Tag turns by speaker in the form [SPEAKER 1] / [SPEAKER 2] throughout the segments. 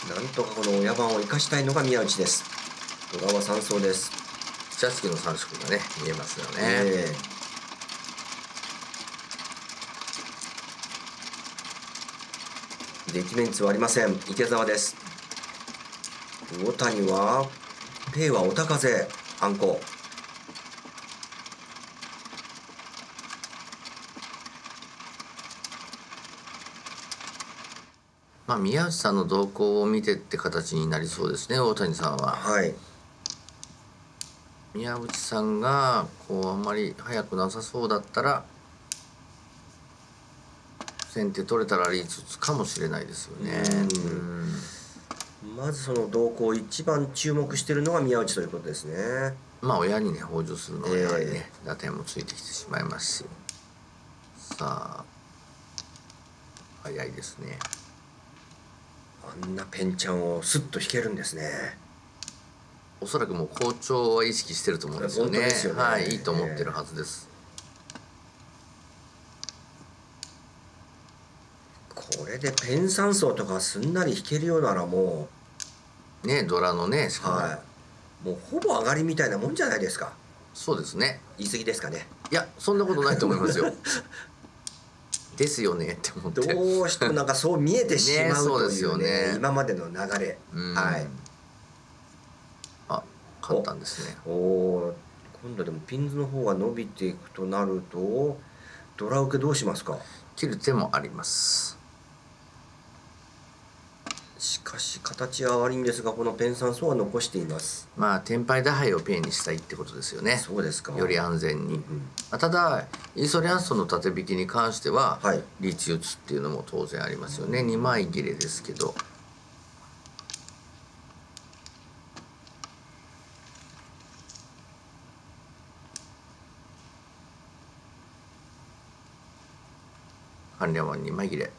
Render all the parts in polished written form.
[SPEAKER 1] なんとかこの親番を生かしたいのが宮内です。小川3走です。
[SPEAKER 2] 茶付きの3色がね見えますよね。
[SPEAKER 1] デキメンツはありません。池澤です。大谷はペイはおたかぜあんこ。
[SPEAKER 2] まあ宮内さんの動向を見てって形になりそうですね、大谷さんは。
[SPEAKER 1] はい。
[SPEAKER 2] 宮内さんがこうあんまり速くなさそうだったら先手取れたらリーチ打つかもしれないですよね。
[SPEAKER 1] まずその動向一番注目しているのが宮内ということですね。
[SPEAKER 2] まあ親にね北上するのはやはりね、打点もついてきてしまいますし、さあ早いですね。
[SPEAKER 1] あんなペンちゃんをスッと引けるんですね。
[SPEAKER 2] おそらくもう好調は意識してると思うんですよね。はい、いいと思ってるはずです。
[SPEAKER 1] これでペン3層とかすんなり引けるようならも
[SPEAKER 2] うね、ドラのね、
[SPEAKER 1] しかも、はい、もうほぼ上がりみたいなもんじゃないですか。
[SPEAKER 2] そうですね。
[SPEAKER 1] 言い過ぎですかね。
[SPEAKER 2] いや、そんなことないと思いますよ。ですよねって思って。
[SPEAKER 1] どうしてもなんかそう見えてしまうというね、今までの流れ。はい。
[SPEAKER 2] あ、勝ったんですね。
[SPEAKER 1] おお、今度でもピンズの方が伸びていくとなると、ドラ受けどうしますか。
[SPEAKER 2] 切る手もあります。
[SPEAKER 1] しかし形は悪いんですが、このペン3層は残しています。
[SPEAKER 2] まあテンパイ打敗をペンにしたいってことですよね。
[SPEAKER 1] そうですか。
[SPEAKER 2] より安全に。ただイーソリアンストの縦引きに関しては、はい、リーチ打つっていうのも当然ありますよね。2枚切れですけど。関連は2枚切れ。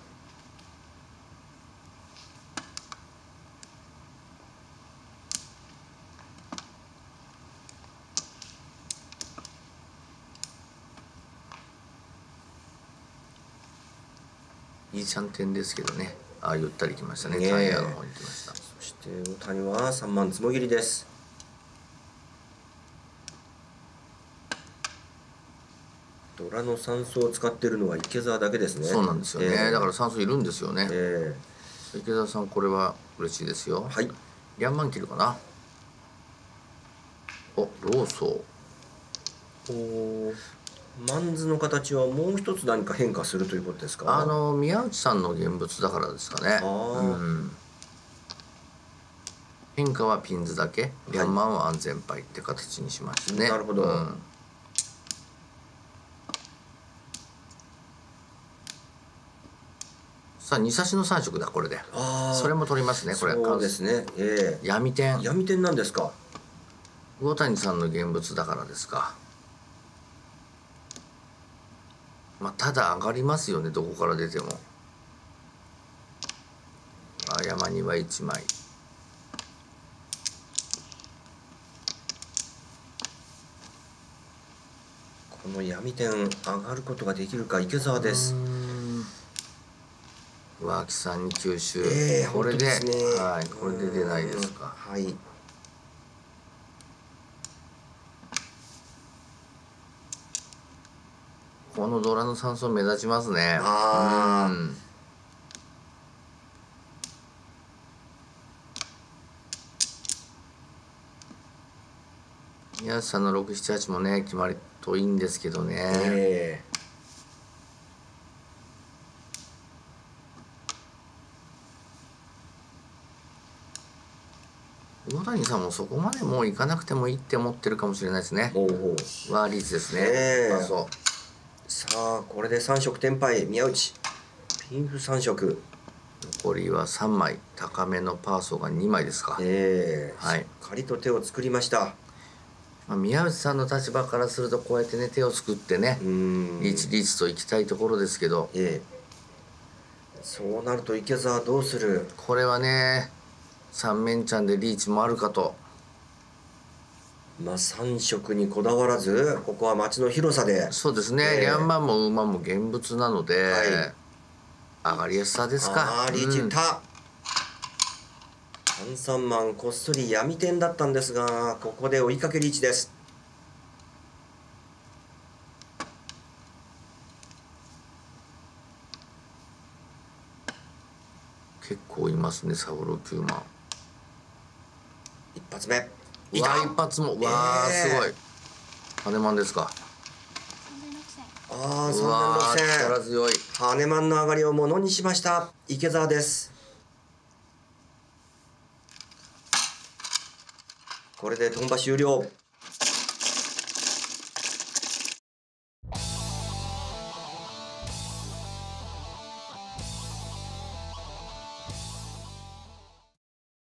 [SPEAKER 2] いいチャンテンですけどね。ああゆったりきましたね。タイヤの方に来ました。
[SPEAKER 1] そして大谷は3万つもぎりです。ドラの3層を使っているのは池澤だけですね。
[SPEAKER 2] そうなんですよね。だから3層いるんですよね。池澤さんこれは嬉しいですよ。はい。リャンマン切るかな。お、ローソー。
[SPEAKER 1] マンズの形はもう一つ何か変化するということですか。
[SPEAKER 2] 宮内さんの現物だからですかね。変化はピンズだけ、リャンマンは安全牌って形にしましたね。
[SPEAKER 1] なるほど。
[SPEAKER 2] さあ2差しの3色だこれで。それも取りますねこれ。
[SPEAKER 1] そうですね。
[SPEAKER 2] 闇点。
[SPEAKER 1] 闇点なんですか。
[SPEAKER 2] 魚谷さんの現物だからですか。まあただ上がりますよね、どこから出ても。山には1枚。
[SPEAKER 1] この闇点上がることができるか。池澤です。
[SPEAKER 2] 脇さんに吸収。これで、はい、これで出ないですか。
[SPEAKER 1] はい。
[SPEAKER 2] このドラの3層目立ちますね。宮内さんの6、7、8もね決まるといいんですけどね。魚谷さんもそこまでもう行かなくてもいいって思ってるかもしれないですね。ワーリーズですね。
[SPEAKER 1] さあこれで3色テンパイ宮内ピンフ3色。
[SPEAKER 2] 残りは3枚、高めのパーソーが2枚ですか。はい、
[SPEAKER 1] しっかりと手を作りました。
[SPEAKER 2] 宮内さんの立場からするとこうやってね手を作ってねリーチといきたいところですけど、
[SPEAKER 1] そうなると池澤どうする。
[SPEAKER 2] これはね3面ちゃんでリーチもあるかと。
[SPEAKER 1] まあ3色にこだわらずここは町の広さで。
[SPEAKER 2] そうですね、リャンマンも馬も現物なので、上がりやすさですか。
[SPEAKER 1] リーチいった。 3万こっそり闇天だったんですが、ここで追いかける位置です。
[SPEAKER 2] 結構いますね、サブロ9万。
[SPEAKER 1] 一発目。
[SPEAKER 2] うわ一発も、わあすごい。羽マンですか。
[SPEAKER 1] ああ、
[SPEAKER 2] うわー力
[SPEAKER 1] 3,6000。
[SPEAKER 2] 強い。
[SPEAKER 1] 羽マンの上がりをものにしました池澤です。これでトンバ終了。